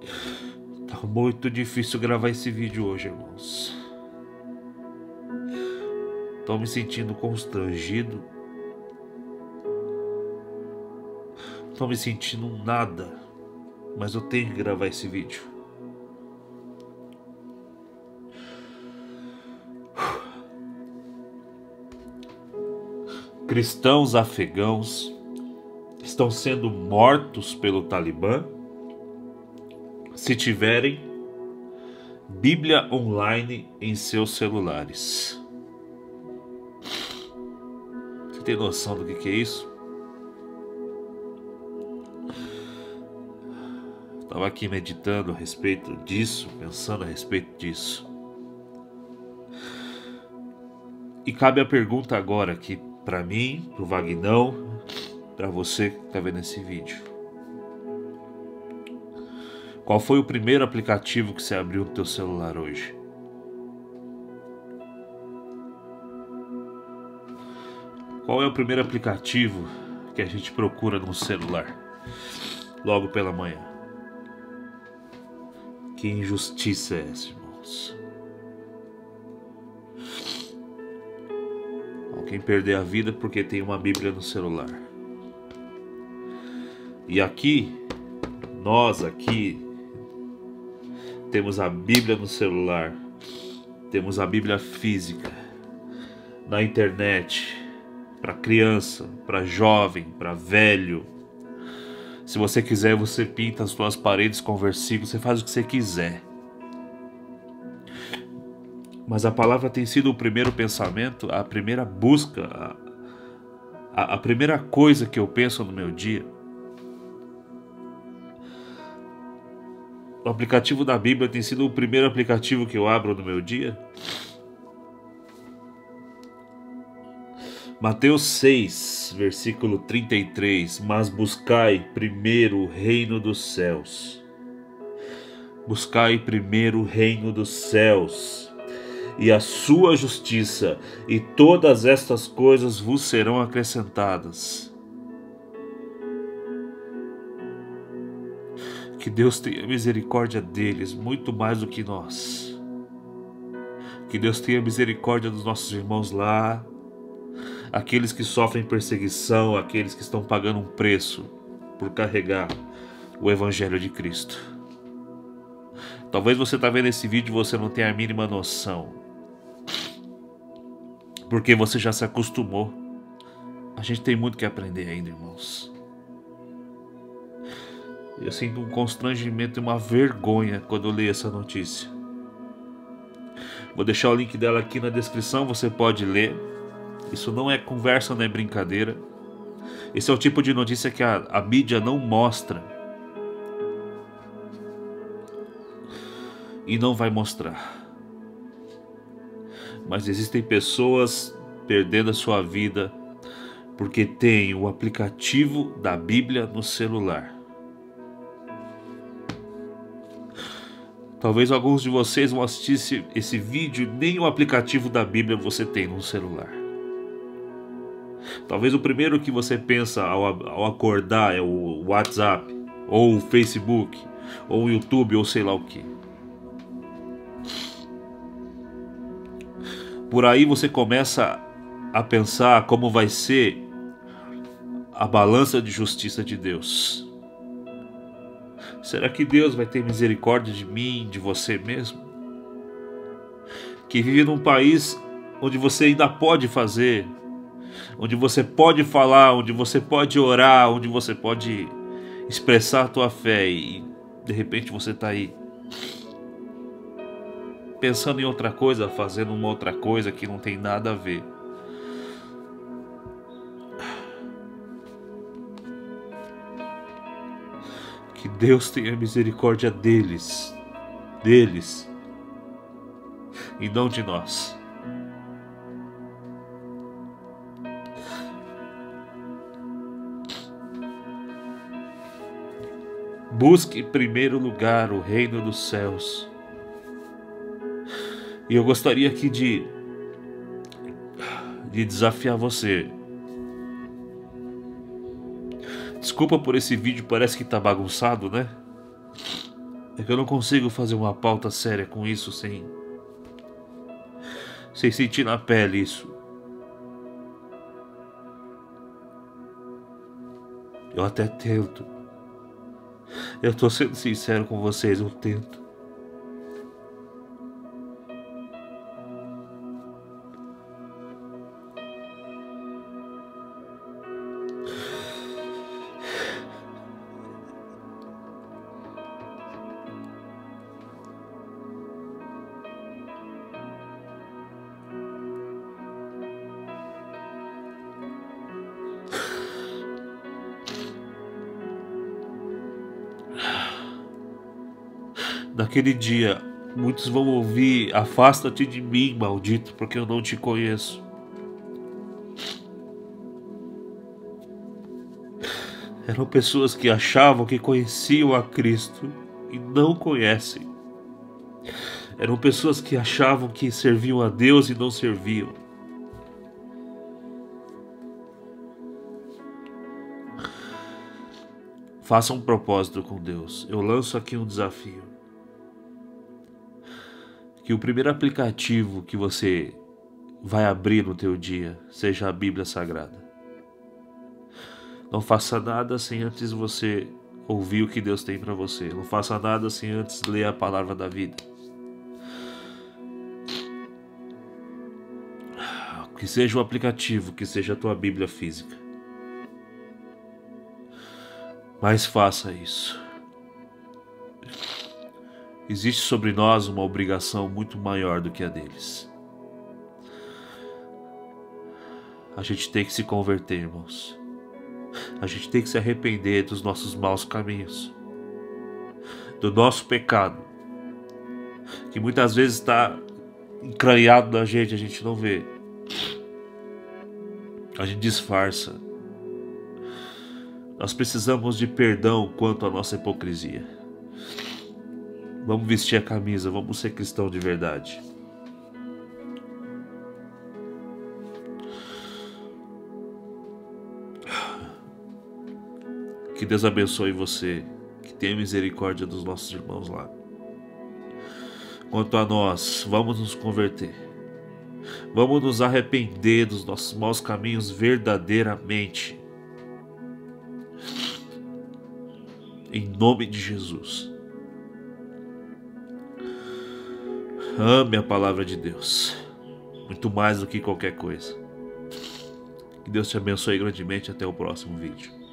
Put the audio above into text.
Tá muito difícil gravar esse vídeo hoje, irmãos. Tô me sentindo constrangido. Tô me sentindo nada. Mas eu tenho que gravar esse vídeo. Cristãos afegãos estão sendo mortos pelo Talibã se tiverem Bíblia online em seus celulares. Você tem noção do que é isso? Estava aqui meditando a respeito disso, pensando a respeito disso. E cabe a pergunta agora aqui para mim, pro Vagnão, para você que está vendo esse vídeo. Qual foi o primeiro aplicativo que você abriu no teu celular hoje? Qual é o primeiro aplicativo que a gente procura no celular logo pela manhã? Que injustiça é essa, irmãos? Alguém perder a vida porque tem uma Bíblia no celular. E aqui, nós aqui, temos a Bíblia no celular, temos a Bíblia física, na internet, para criança, para jovem, para velho. Se você quiser, você pinta as suas paredes com versículos, você faz o que você quiser. Mas a palavra tem sido o primeiro pensamento, a primeira busca, a primeira coisa que eu penso no meu dia. O aplicativo da Bíblia tem sido o primeiro aplicativo que eu abro no meu dia. Mateus 6, versículo 33. Mas buscai primeiro o reino dos céus. Buscai primeiro o reino dos céus e a sua justiça, e todas estas coisas vos serão acrescentadas. Que Deus tenha misericórdia deles, muito mais do que nós. Que Deus tenha misericórdia dos nossos irmãos lá, aqueles que sofrem perseguição, aqueles que estão pagando um preço por carregar o Evangelho de Cristo. Talvez você está vendo esse vídeo e você não tenha a mínima noção, porque você já se acostumou. A gente tem muito que aprender ainda, irmãos. Eu sinto um constrangimento e uma vergonha quando eu leio essa notícia. Vou deixar o link dela aqui na descrição, você pode ler. Isso não é conversa, não é brincadeira. Esse é o tipo de notícia que a mídia não mostra. E não vai mostrar. Mas existem pessoas perdendo a sua vida porque tem o aplicativo da Bíblia no celular. Talvez alguns de vocês vão assistir esse vídeo, nem o aplicativo da Bíblia você tem no celular. Talvez o primeiro que você pensa ao acordar é o WhatsApp, ou o Facebook, ou o YouTube, ou sei lá o que. Por aí você começa a pensar como vai ser a balança de justiça de Deus. Será que Deus vai ter misericórdia de mim, de você mesmo? Que vive num país onde você ainda pode fazer, onde você pode falar, onde você pode orar, onde você pode expressar a tua fé, e de repente você está aí pensando em outra coisa, fazendo uma outra coisa que não tem nada a ver. Que Deus tenha misericórdia deles, e não de nós. Busque em primeiro lugar o reino dos céus. E eu gostaria aqui de desafiar você. Desculpa por esse vídeo, parece que tá bagunçado, né? É que eu não consigo fazer uma pauta séria com isso sem sentir na pele isso. Eu até tento. Eu tô sendo sincero com vocês, eu tento. Naquele dia, muitos vão ouvir: afasta-te de mim, maldito, porque eu não te conheço. Eram pessoas que achavam que conheciam a Cristo e não conhecem. Eram pessoas que achavam que serviam a Deus e não serviam. Faça um propósito com Deus. Eu lanço aqui um desafio. Que o primeiro aplicativo que você vai abrir no teu dia seja a Bíblia Sagrada. Não faça nada sem antes você ouvir o que Deus tem para você. Não faça nada sem antes ler a palavra da vida. Que seja o aplicativo, que seja a tua Bíblia física. Mas faça isso. Existe sobre nós uma obrigação muito maior do que a deles. A gente tem que se converter, irmãos. A gente tem que se arrepender dos nossos maus caminhos, do nosso pecado, que muitas vezes está encranhado na gente, a gente não vê. A gente disfarça. Nós precisamos de perdão quanto à nossa hipocrisia. Vamos vestir a camisa, vamos ser cristão de verdade. Que Deus abençoe você, que tenha misericórdia dos nossos irmãos lá. Quanto a nós, vamos nos converter. Vamos nos arrepender dos nossos maus caminhos verdadeiramente. Em nome de Jesus. Ame a palavra de Deus, muito mais do que qualquer coisa. Que Deus te abençoe grandemente. Até o próximo vídeo.